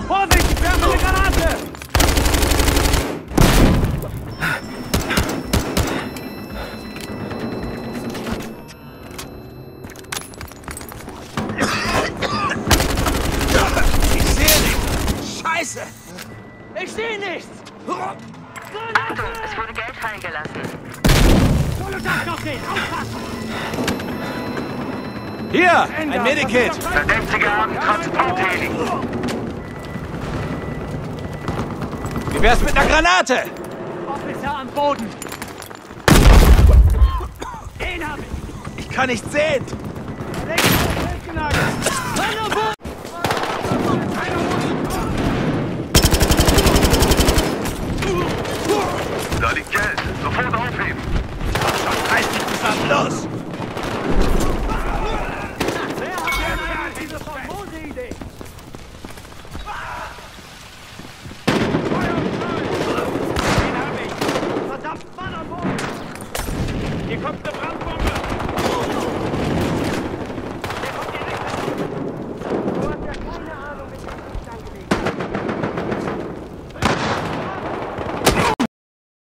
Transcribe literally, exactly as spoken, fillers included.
Vorsicht, ich werfe eine Granate! Ich sehe nichts! Scheiße! Ich sehe nichts! Achtung, es wurde Geld fallen gelassen. Solo das noch sehen! Aufpassen! Hier, ein Medikit! Verdächtige haben Transportheli. Wie wär's mit einer Granate? Officer am Boden! Den hab ich! Ich kann nicht sehen! Links festgenagelt! Wanderboden!